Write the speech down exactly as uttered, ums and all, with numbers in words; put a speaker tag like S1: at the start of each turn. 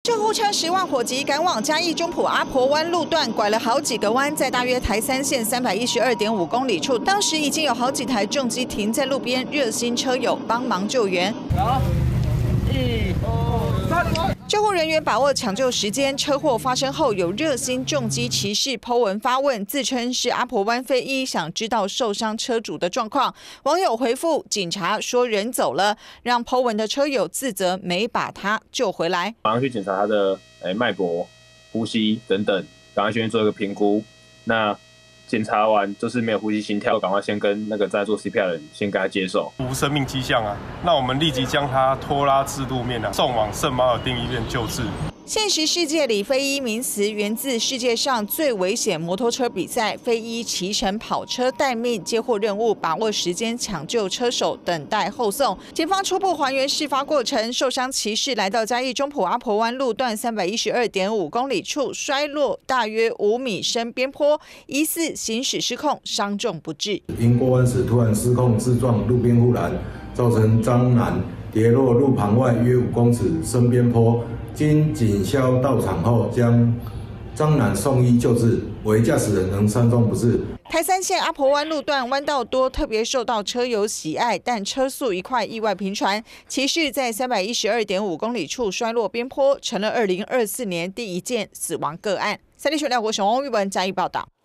S1: 救护车十万火急赶往嘉义中埔阿婆湾路段，拐了好几个弯，在大约台三线三百一十二点五公里处，当时已经有好几台重机停在路边，热心车友帮忙救援。好，一、二、三。救护人员把握抢救时间，车祸发生后，有热心重机骑士 po 文发问，自称是阿婆湾非医，想知道受伤车主的状况。网友回复：警察说人走了，让 po 文的车友自责没把他救回来。
S2: 马上去检查他的诶脉搏、呼吸等等，赶快先做一个评估。那检查完就是没有呼吸、心跳，赶快先跟那个在做 C P R 的人先跟他接手。
S3: 无生命迹象啊，那我们立即将他拖拉至路面啊，送往圣马尔定医院救治。
S1: 现实世界里，非医名词源自世界上最危险摩托车比赛，非医骑乘跑车待命，接获任务，把握时间抢救车手，等待后送。警方初步还原事发过程：受伤骑士来到嘉义中埔阿婆湾路段三百一十二点五公里处，摔落大约五米深边坡，疑似行驶失控，伤重不治。
S4: 因过弯时突然失控自撞路边护栏，造成张男跌落路旁外约五公尺深边坡。经警消到场后，将张男送医救治，为驾驶人仍伤重不治。
S1: 台三线阿婆湾路段弯道多，特别受到车友喜爱，但车速一快，意外频传。骑士在三百一十二点五公里处摔落边坡，成了二零二四年第一件死亡个案。三立新闻廖国雄、翁玉文加以报道。